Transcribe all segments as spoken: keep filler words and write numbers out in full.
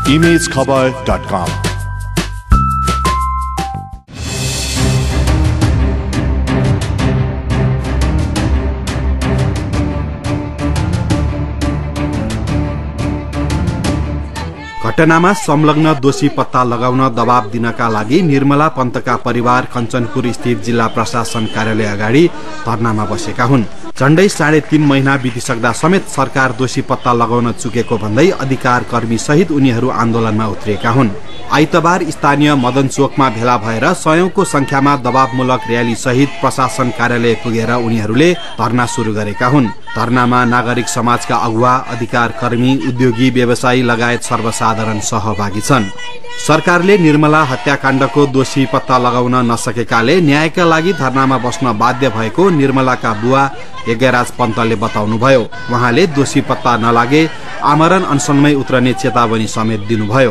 Image खबर dot कम। घटनामा संलग्न दोषी पत्ता लगाउन दबाव दिनका लागि निर्मला पन्तका परिवार कञ्चनपुर स्थित जिल्ला प्रशासन कार्यालय अगाडि धरनामा बसेका हुन्। झण्डै साढे तीन महिना बितिसक्दा समेत सरकार दोषी पत्ता लगाउन चुकेको भन्दै अधिकार कर्मी सहित उनीहरू आन्दोलनमा उत्रिएका हुन्। आइतबार स्थानीय मदन चोकमा भेला भएर सयौंको संख्यामा दबावमूलक र्याली सहित प्रशासन कार्यालय पुगेर उनीहरूले धरना सुरु गरेका हुन्। धरनामा नागरिक समाजका अगुवा, अधिकार कर्मी, उद्योगी, व्यवसायी लगायत सर्वसाधारण सहभागी छन्। सरकारले निर्मला हत्याकाण्डको दोषी पत्ता लगाउन नसकेकाले न्यायका लागि धरनामा बस्न बाध्य भएको निर्मलाका बुवा यज्ञराज पन्तले बताउनुभयो। उहाँले दोषी पत्ता नलागे आमरण अनसनमै उत्रने चेतावनी समेत दिनुभयो।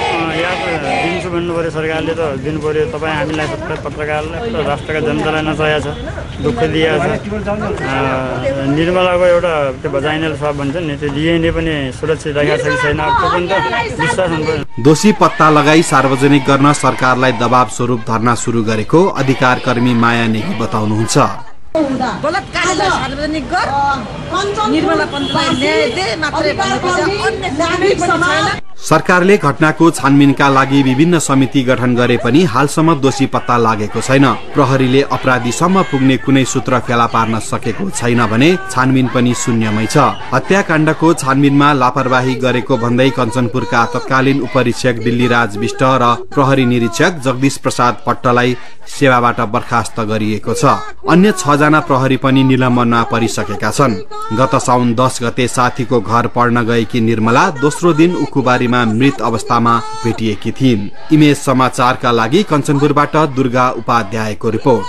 भन्नुपर्यो सरकारले त दिनु पर्यो। तपाईँ हामीलाई पत्रकारलाई राष्ट्रका जनतालाई नचाहेको छ, दुःख दिएको छ। निर्मलाको एउटा त्यो भजाइनल सब भन्छ नि, त्यो डिएनए पनि सुरक्षित राखेको छ कि छैन त्यो पनि त विश्वास हुनुपर्यो। दोषी पत्ता लगाई सार्वजनिक गर्न सरकारलाई दबाव स्वरूप धरना सुरु गरेको अधिकार कर्मी माया नेगी बताउनुहुन्छ। बलात्कारलाई सार्वजनिक गर, निर्मला पन्तलाई न्याय दे मात्रै भन्नुपर्छ, अन्य कुनै पनि छैन। सरकारले घटनाको छानबिनका लागि विभिन्न समिति गठन गरे पनि हालसम्म दोषी पत्ता लागेको छैन। प्रहरीले अपराधीसम्म पुग्ने कुनै सूत्र फेला पार्न सकेको छैन भने छानबिन पनि शून्यमै छ। हत्याकाण्डको छानबिनमा लापरवाही गरेको भन्दै कञ्चनपुरका तत्कालीन उपरीक्षक दिल्लीराज विष्ट र प्रहरी निरीक्षक जगदीश प्रसाद पट्टलाई सेवाबाट बर्खास्त गरिएको छ। अन्य छ जना प्रहरी पनि निलम्बनमा परिसकेका छन्। गत साउन दस गते साथीको घर पढ्न गएकी निर्मला दोस्रो दिन उखुबारीमा मृत अवस्थामा भेटिएकी थिइन्। इमेज समाचारका लागि कञ्चनपुरबाट दुर्गा उपाध्यायको report.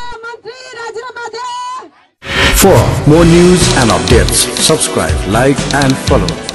For more news and updates, subscribe, like and follow